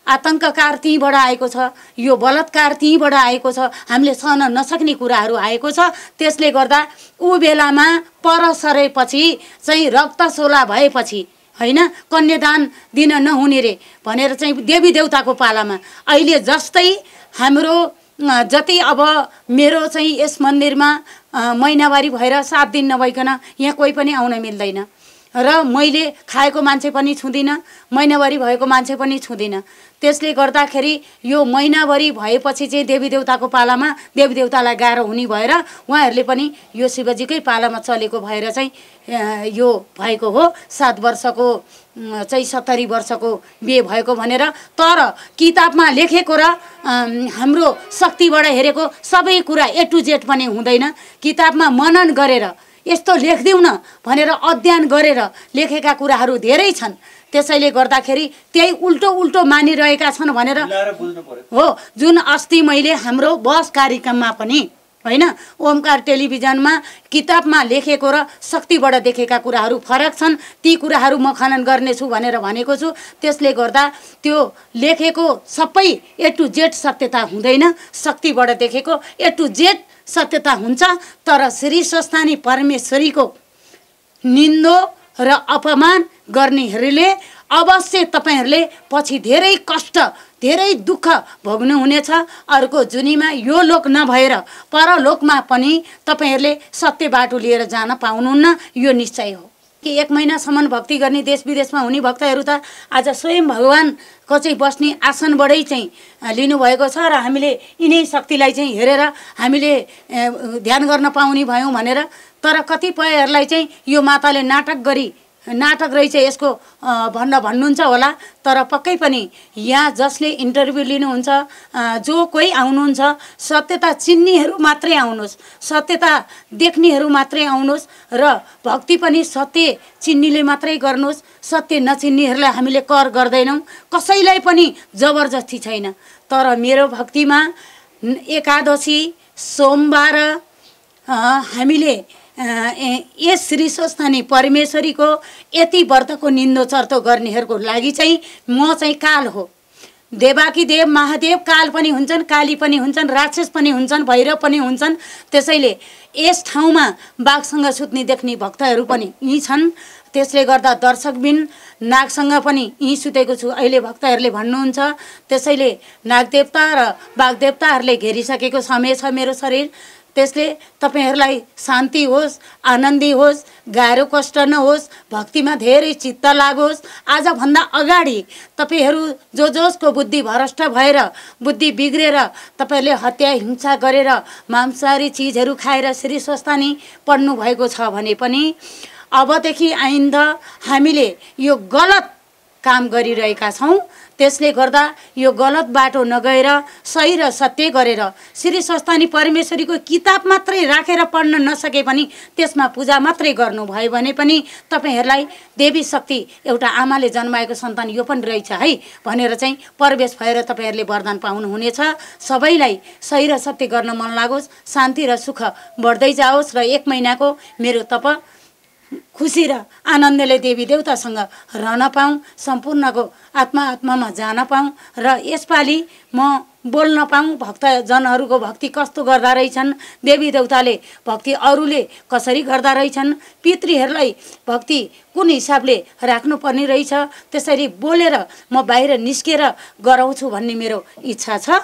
आतङ्ककार त्यहीँबाट आएको छ, यो बलात्कार त्यहीँबाट आएको छ, हामीले सहन नसक्ने कुराहरू आएको छ। त्यसले गर्दा ऊ बेलामा पर सरेपछि चाहिँ रक्तशोला भएपछि होइन कन्यादान दिन नहुने रे भनेर चाहिँ देवी देवताको पालामा अहिले जस्तै हाम्रो जति अब मेरो चाहिँ यस मन्दिरमा महिनावारी भएर सात दिन नभइकन यहाँ कोही पनि आउन मिल्दैन र मैले खाएको मान्छे पनि छुँदिनँ, महिनावारी भएको मान्छे पनि छुँदिनँ। त्यसले गर्दाखेरि यो महिनावारी भएपछि चाहिँ देवी देवताको पालामा देवी देवतालाई गाह्रो हुने भएर उहाँहरूले पनि यो शिवजीकै पालामा चलेको भएर चाहिँ यो भएको हो। सात वर्षको चाहिँ सत्तरी वर्षको बिहे भएको भनेर। तर किताबमा लेखेको र हाम्रो शक्तिबाट हेरेको सबै कुरा ए टु जेड पनि हुँदैन। किताबमा मनन गरेर यस्तो लेखिदेऊ न भनेर अध्ययन गरेर लेखेका कुराहरू धेरै छन्। त्यसैले गर्दाखेरि त्यही उल्टो उल्टो मानिरहेका छन् भनेर हो। जुन अस्ति मैले हाम्रो बस कार्यक्रममा पनि होइन ओमकार टेलिभिजनमा किताबमा लेखेको र शक्तिबाट देखेका कुराहरू फरक छन्। ती कुराहरू म खनन गर्नेछु भनेर भनेको छु। त्यसले गर्दा त्यो लेखेको सबै ए टु जेड सत्यता हुँदैन, शक्तिबाट देखेको ए टु जेड सत्यता हुन्छ। तर श्री स्वस्थानी परमेश्वरीको निन्दो र अपमान गर्नेहरूले अवश्य तपाईँहरूले पछि धेरै कष्ट धेरै दुःख भोग्नुहुनेछ। अर्को जुनीमा यो लोक नभएर परलोकमा पनि तपाईँहरूले सत्य बाटो लिएर जान पाउनुहुन्न, यो निश्चय हो। कि एक महिनासम्म भक्ति गर्ने देश विदेशमा हुने भक्तहरू त आज स्वयं भगवानको चाहिँ बस्ने आसनबाटै चाहिँ लिनुभएको छ र हामीले यिनै शक्तिलाई चाहिँ हेरेर हामीले ध्यान गर्न पाउने भयौँ भनेर। तर कतिपयहरूलाई चाहिँ यो माताले नाटक गरी नाटक रहेछ यसको भन्न भन्नुहुन्छ होला। तर पक्कै पनि यहाँ जसले इन्टरभ्यू लिनुहुन्छ जो कोही आउनुहुन्छ सत्यता चिन्नेहरू मात्रै आउनुहोस्, सत्यता देख्नेहरू मात्रै आउनुहोस् र भक्ति पनि सत्य चिन्नेले मात्रै गर्नुहोस्। सत्य नचिन्नेहरूलाई हामीले कर गर्दैनौँ, कसैलाई पनि जबरजस्ती छैन। तर मेरो भक्तिमा एकादशी सोमबार हामीले यस श्री स्वस्थानी परमेश्वरीको यति व्रतको निन्दो चर्तो गर्नेहरूको लागि चाहिँ म चाहिँ काल हो। देवाकी देव महादेव काल पनि हुन्छन्, काली पनि हुन्छन्, राक्षस पनि हुन्छन्, भैरव पनि हुन्छन्। त्यसैले यस ठाउँमा बाघसँग सुत्ने देख्ने भक्तहरू पनि यी छन्। त्यसले गर्दा दर्शकबिन नागसँग पनि यहीँ सुतेको छु अहिले भक्तहरूले भन्नुहुन्छ। त्यसैले नागदेवता र बाघदेवताहरूले घेरिसकेको समय छ मेरो शरीर। त्यसले तपाईहरूलाई शान्ति होस्, आनन्दी होस्, गाह्रो कष्ट नहोस्, भक्तिमा धेरै चित्त लागोस्। आजभन्दा अगाडि तपाईहरू जो जसको बुद्धि भ्रष्ट भएर बुद्धि बिग्रेर तपाईहरूले हत्या हिंसा गरेर मांसाहारी चिजहरू खाएर श्री स्वस्थानी पढ्नु भएको छ भने पनि अबदेखि आइन्दा हामीले यो गलत काम गरिरहेका छौँ। त्यसले गर्दा यो गलत बाटो नगएर सही र सत्य गरेर श्री स्वस्थानी परमेश्वरीको किताब मात्रै राखेर पढ्न नसके पनि त्यसमा पूजा मात्रै गर्नुभयो भने पनि तपाईहरूलाई देवी शक्ति एउटा आमाले जन्माएको सन्तान यो पनि रहेछ है भनेर चाहिँ प्रवेश भएर तपाईहरूले वरदान पाउनुहुनेछ। सबैलाई सही र सत्य गर्न मन लागोस्, शान्ति र सुख बढ्दै जाओस् र एक महिनाको मेरो तप खुसी र आनन्दले देवी देवतासँग रहन पाऊँ, सम्पूर्णको आत्मा आत्मामा जान पाऊँ र यसपालि म बोल्न पाऊँ भक्तजनहरूको भक्ति कस्तो गर्दा रहेछन्, देवी देवताले भक्ति अरूले कसरी गर्दा रहेछन्, पितृहरूलाई भक्ति कुन हिसाबले राख्नुपर्ने रहेछ, त्यसरी बोलेर म बाहिर निस्केर गराउँछु भन्ने मेरो इच्छा छ।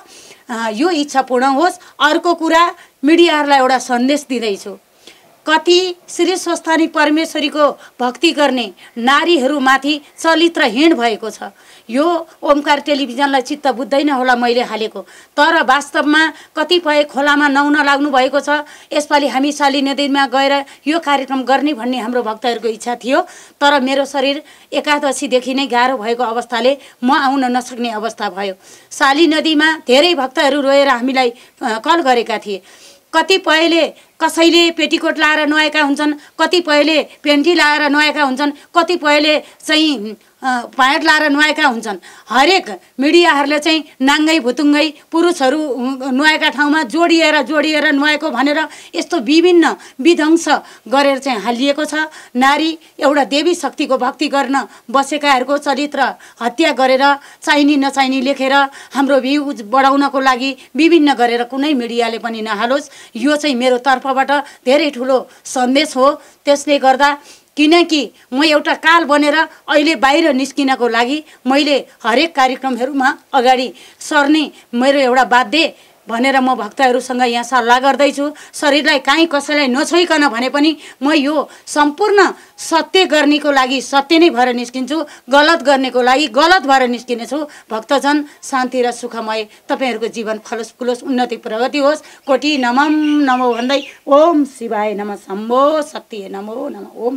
यो इच्छा पूर्ण होस्। अर्को कुरा मिडियाहरूलाई एउटा सन्देश दिँदैछु। कति श्री स्वस्थानी परमेश्वरीको भक्ति गर्ने नारीहरूमाथि चरित्रहीन भएको छ। यो ओमकार टेलिभिजनलाई चित्त बुझ्दैन होला मैले हालेको, तर वास्तवमा कतिपय खोलामा नुहाउन लाग्नु भएको छ। यसपालि हामी शाली नदीमा गएर यो कार्यक्रम गर्ने भन्ने हाम्रो भक्तहरूको इच्छा थियो। तर मेरो शरीर एकादशीदेखि नै गाह्रो भएको अवस्थाले म आउन नसक्ने अवस्था भयो। शाली नदीमा धेरै भक्तहरू रोएर हामीलाई कल गरेका थिए। कतिपयले कसैले पेटीकोट लाएर नुहाएका हुन्छन्, कतिपयले पेन्टी लाएर नुहाएका हुन्छन्, कतिपयले चाहिँ प्याड लाएर नुहाएका हुन्छन्। हरेक मिडियाहरूले चाहिँ नाङ्गै भुतुङ्गै पुरुषहरू नुहाएका ठाउँमा जोडिएर जोडिएर नुहाएको भनेर यस्तो विभिन्न विध्वंस गरेर चाहिँ हालिएको छ। नारी एउटा देवी शक्तिको भक्ति गर्न बसेकाहरूको चरित्र हत्या गरेर चाहिने नचाहिने लेखेर हाम्रो भ्युज बढाउनको लागि विभिन्न गरेर कुनै मिडियाले पनि नहालोस्। यो चाहिँ मेरो तर्फबाट धेरै ठुलो सन्देश हो। त्यसले गर्दा किनकि म एउटा काल बनेर अहिले बाहिर निस्किनको लागि मैले हरेक कार्यक्रमहरूमा अगाडि सर्ने मेरो एउटा बाध्य भनेर म भक्तहरूसँग यहाँ सल्लाह गर्दैछु। शरीरलाई काहीँ कसैलाई नछोइकन भने पनि म यो सम्पूर्ण सत्य गर्नेको लागि सत्य नै भएर निस्किन्छु, गलत गर्नेको लागि गलत भएर निस्किनेछु। भक्तजन शान्ति र सुखमय तपाईँहरूको जीवन फलोस् फुलोस्, उन्नति प्रगति होस्। कोटि नमः नमो भन्दै ओम शिवाय नमः, शम्भो शक्ति नमो नमः, ओम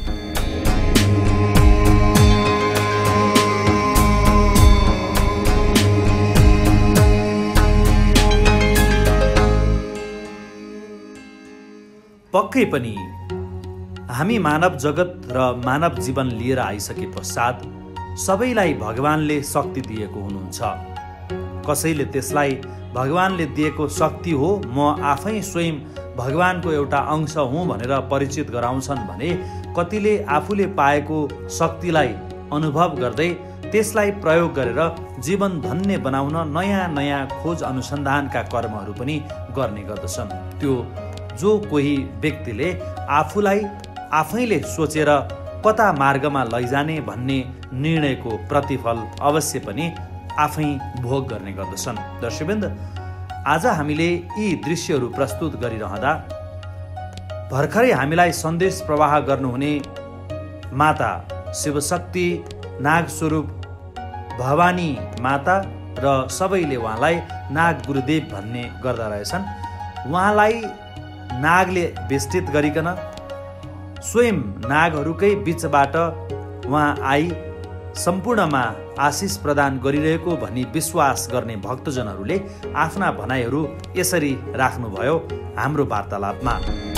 पक्कै पनि हामी मानव जगत र मानव जीवन लिएर आइसके पश्चात सबैलाई भगवानले शक्ति दिएको हुनुहुन्छ। कसैले त्यसलाई भगवानले दिएको शक्ति हो, म आफै स्वयं भगवानको एउटा अंश हुँ भनेर परिचित गराउँछन् भने कतिले आफूले पाएको शक्तिलाई अनुभव गर्दै त्यसलाई प्रयोग गरेर जीवन धन्य बनाउन नयाँ नयाँ खोज अनुसन्धानका कर्महरू पनि गर्ने गर्दछन्। त्यो जो कोही व्यक्तिले आफूलाई आफैले सोचेर कता मार्गमा लैजाने भन्ने निर्णयको प्रतिफल अवश्य पनि आफै भोग गर्ने गर्दछन्। दर्शकवृन्द, आज हामीले यी दृश्यहरू प्रस्तुत गरिरहँदा भर्खरै हामीलाई सन्देश प्रवाह गर्नुहुने माता शिवशक्ति, नागस्वरूप भवानी माता र सबैले उहाँलाई नाग गुरुदेव भन्ने गर्दा रहेछन्। उहाँलाई नागले बेष्टित गरिकन स्वयं नागहरूकै बीचबाट उहाँ आई सम्पूर्णमा आशिष प्रदान गरिरहेको भनी विश्वास गर्ने भक्तजनहरूले आफ्ना भनाइहरू यसरी राख्नुभयो हाम्रो वार्तालापमा।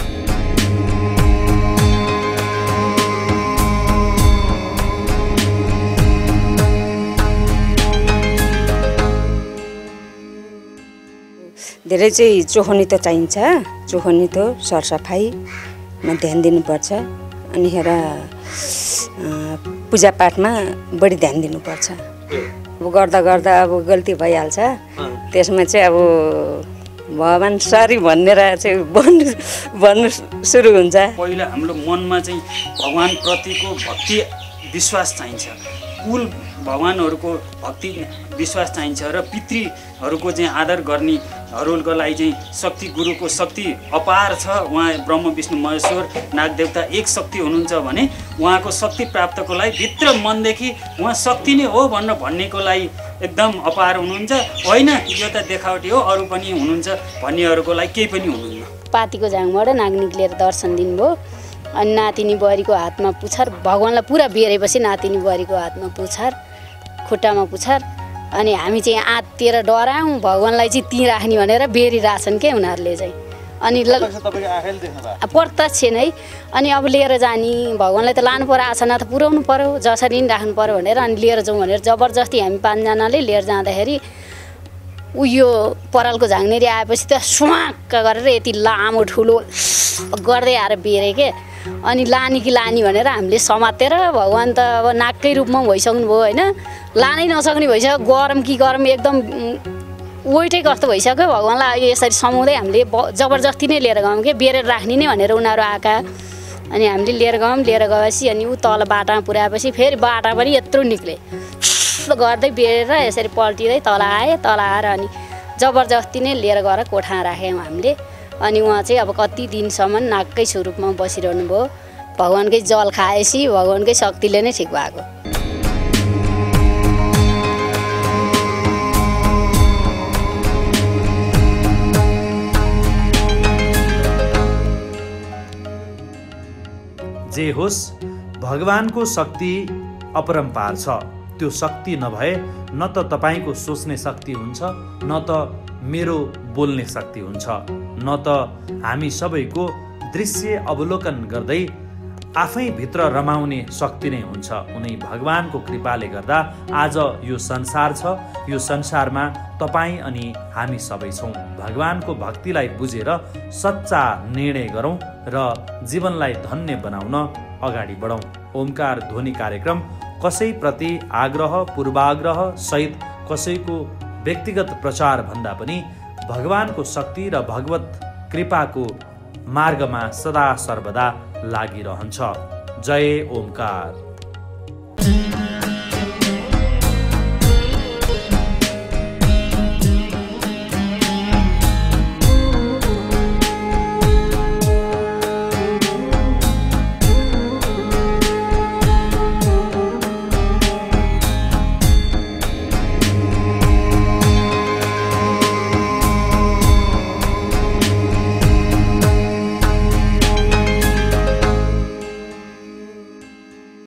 धेरै चाहिँ चोखनी त चाहिन्छ, चोखनी त सरसफाइमा ध्यान दिनुपर्छ। अनि हेर पूजापाठमा बढी ध्यान दिनुपर्छ। अब गर्दा गर्दा अब गल्ती भइहाल्छ, त्यसमा चाहिँ अब भगवान सरी भनेर चाहिँ भन्नु भन्नु सुरु हुन्छ। पहिला हाम्रो मनमा चाहिँ भगवान प्रतिको भक्ति विश्वास चाहिन्छ, कुल भगवानहरूको भक्ति विश्वास चाहिन्छ र पितृहरूको चाहिँ आदर गर्नेहरूको लागि चाहिँ शक्ति गुरुको शक्ति अपार छ। उहाँ ब्रह्म विष्णु महेश्वर नागदेवता एक शक्ति हुनुहुन्छ भने उहाँको शक्ति प्राप्तको लागि भित्र मनदेखि उहाँ शक्ति नै हो भनेर भन्नेको लागि एकदम अपार हुनुहुन्छ। होइन यो त देखावटी हो, अरू पनि हुनुहुन्छ भन्नेहरूको लागि केही पनि हुनुहुन्न। पातीको झाङबाट नाग निक्लेर दर्शन दिनुभयो। अनि नातिनी बुहारीको हातमा पुछार, भगवानलाई पुरा बेरेपछि नातिनी बुहारीको हातमा पुछार, खुट्टामा पुछार। अनि हामी चाहिँ आत्तिएर डरायौँ, भगवानलाई चाहिँ ती राख्ने भनेर बेरिरहेछन् क्या उनीहरूले चाहिँ। अनि प्रत्यक्ष नै अनि अब लिएर जाने भगवानलाई त लानु पर्यो, आसना त पुर्याउनु पर्यो, जसरी नि राख्नु पर्यो भनेर अनि लिएर जाउँ भनेर जबरजस्ती हामी पाँचजनाले लिएर जाँदाखेरि उयो परालको झाङनेरी आएपछि त स्वाक्क गरेर यति लामो ठुलो गर्दै आएर बेरे के। अनि लानी कि लानी भनेर हामीले समातेर भगवान त अब नागकै रूपमा भइसक्नु भयो होइन, लानै नसक्ने भइसक्यो, गरम कि गरम एकदम वेटै कस्तो भइसक्यो। भगवानलाई यसरी समाउँदै हामीले जबरजस्ती नै लिएर गयौँ कि बेरेर राख्ने नै भनेर उनीहरू आएका। अनि हामीले लिएर गयौँ, लिएर गएपछि अनि ऊ तल बाटामा पुऱ्याएपछि फेरि बाटा पनि यत्रो निक्ले गर्दै बेरेर यसरी पल्टिँदै तल आएँ। तल आएर अनि जबरजस्ती नै लिएर गएर कोठामा राख्यौँ हामीले। अनि उहाँ चाहिँ अब कति दिनसम्म नागकै स्वरूपमा बसिरहनु भयो। भगवानकै जल खाएपछि भगवानकै शक्तिले नै ठिक भएको। जे होस्, भगवानको शक्ति अपरम्पार छ। त्यो शक्ति नभए न त तपाईँको सोच्ने शक्ति हुन्छ, न त मेरो बोल्ने शक्ति हुन्छ, न त हामी सबैको दृश्य अवलोकन गर्दै आफै भित्र रमाउने शक्ति नै हुन्छ। उनी भगवानको कृपाले गर्दा आज यो संसार छ। यो संसारमा तपाईँ अनि हामी सबै छौँ। भगवानको भक्तिलाई बुझेर सच्चा निर्णय गरौँ र जीवनलाई धन्य बनाउन अगाडि बढौँ। ओमकार ध्वनि कार्यक्रम कसैप्रति आग्रह पूर्वाग्रह सहित कसैको व्यक्तिगत प्रचार भन्दा पनि भगवानको शक्ति र भगवत कृपाको मार्गमा सदा सर्वदा लागिरहन्छ। जय ओमकार।